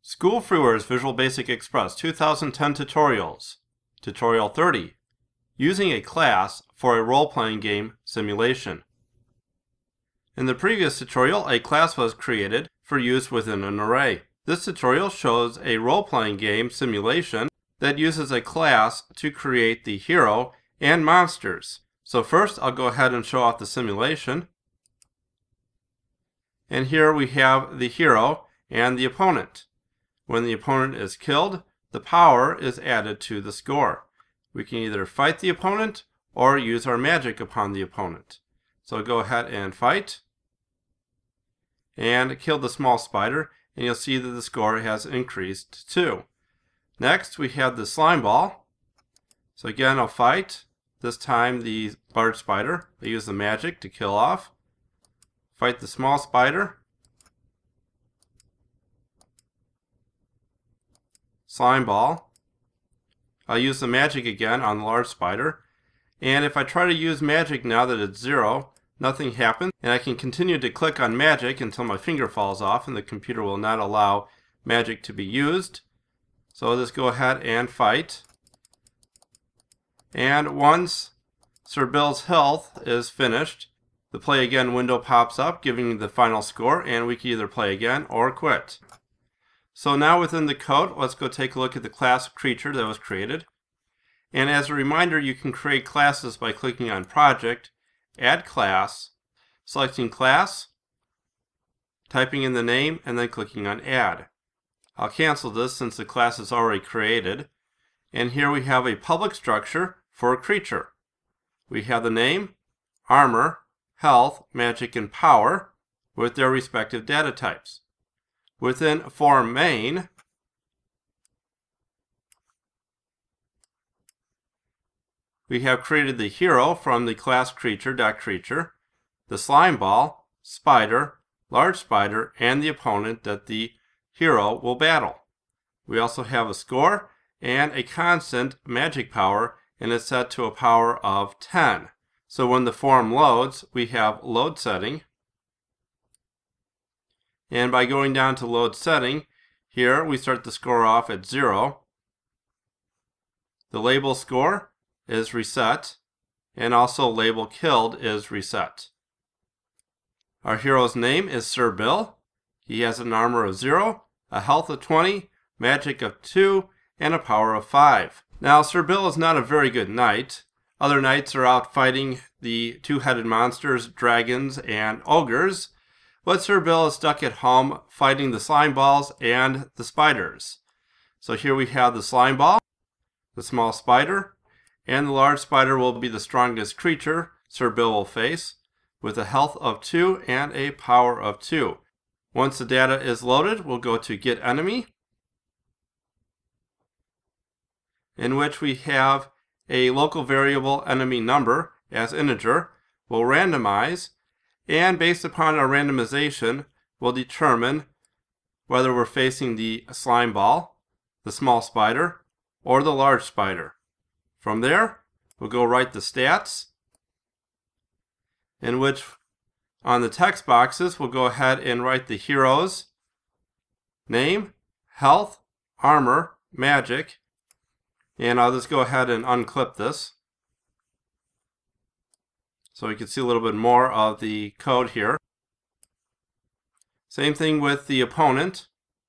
SchoolFreeware's Visual Basic Express 2010 Tutorials. Tutorial 30. Using a class for a role-playing game simulation. In the previous tutorial, a class was created for use within an array. This tutorial shows a role-playing game simulation that uses a class to create the hero and monsters. So first, I'll go ahead and show off the simulation. And here we have the hero and the opponent. When the opponent is killed, the power is added to the score. We can either fight the opponent or use our magic upon the opponent. So go ahead and fight. And kill the small spider, and you'll see that the score has increased too. Next, we have the slime ball. So again, I'll fight. This time the large spider. I use the magic to kill off. Fight the small spider. Slime ball. I'll use the magic again on the large spider. And if I try to use magic now that it's 0, nothing happens. And I can continue to click on magic until my finger falls off and the computer will not allow magic to be used. So I'll just go ahead and fight. And once Sir Bill's health is finished, the play again window pops up giving the final score, and we can either play again or quit. So now within the code, let's go take a look at the class creature that was created. And as a reminder, you can create classes by clicking on Project, Add Class, selecting Class, typing in the name, and then clicking on Add. I'll cancel this since the class is already created. And here we have a public structure for a creature. We have the name, armor, health, magic, and power with their respective data types. Within form main, we have created the hero from the class creature.creature, the slime ball, spider, large spider, and the opponent that the hero will battle. We also have a score and a constant magic power, and it's set to a power of 10. So when the form loads, we have load setting. And by going down to load setting, here we start the score off at 0. The label score is reset, and also label killed is reset. Our hero's name is Sir Bill. He has an armor of 0, a health of 20, magic of 2, and a power of 5. Now, Sir Bill is not a very good knight. Other knights are out fighting the two-headed monsters, dragons, and ogres. But Sir Bill is stuck at home fighting the slime balls and the spiders. So here we have the slime ball, the small spider, and the large spider will be the strongest creature Sir Bill will face, with a health of 2 and a power of 2. Once the data is loaded, we'll go to Get Enemy, in which we have a local variable enemy number as integer. We'll randomize, and based upon our randomization, we'll determine whether we're facing the slime ball, the small spider, or the large spider. From there, we'll go write the stats, in which on the text boxes, we'll go ahead and write the hero's name, health, armor, magic, and I'll just go ahead and unclip this so we can see a little bit more of the code here. Same thing with the opponent.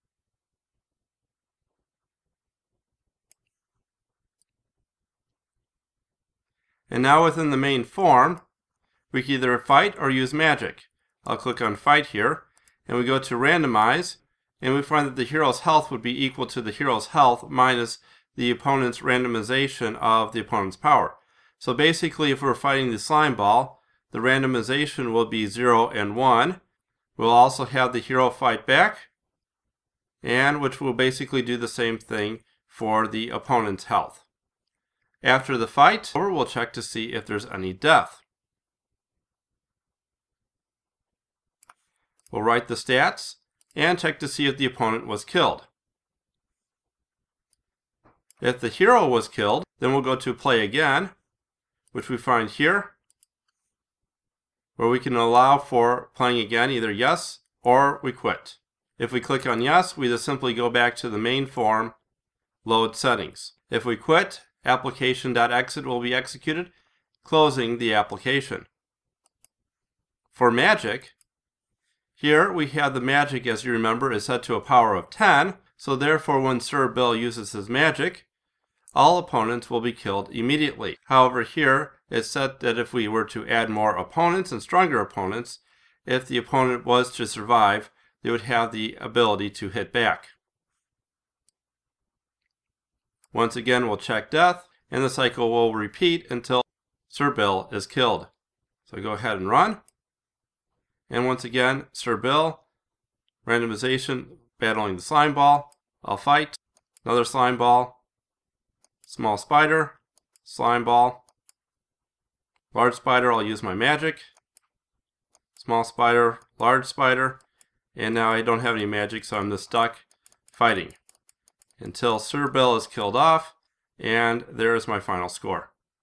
And now within the main form, we can either fight or use magic. I'll click on fight here, and we go to randomize, and we find that the hero's health would be equal to the hero's health minus the opponent's randomization of the opponent's power. So basically, if we're fighting the slime ball, the randomization will be 0 and 1. We'll also have the hero fight back, and which will basically do the same thing for the opponent's health. After the fight, we'll check to see if there's any death. We'll write the stats and check to see if the opponent was killed. If the hero was killed, then we'll go to play again, which we find here, where we can allow for playing again, either yes or we quit. If we click on yes, we just simply go back to the main form, load settings. If we quit, application.exit will be executed, closing the application. For magic, here we have the magic, as you remember, is set to a power of 10, so therefore when Sir Bill uses his magic, all opponents will be killed immediately. However, here it's set that if we were to add more opponents and stronger opponents, if the opponent was to survive, they would have the ability to hit back. Once again, we'll check death, and the cycle will repeat until Sir Bill is killed. So go ahead and run. And once again, Sir Bill, randomization, battling the slime ball. I'll fight. Another slime ball. Small spider. Slime ball. Large spider, I'll use my magic. Small spider, large spider. And now I don't have any magic, so I'm just stuck fighting until Sir Bill is killed off, and there's my final score.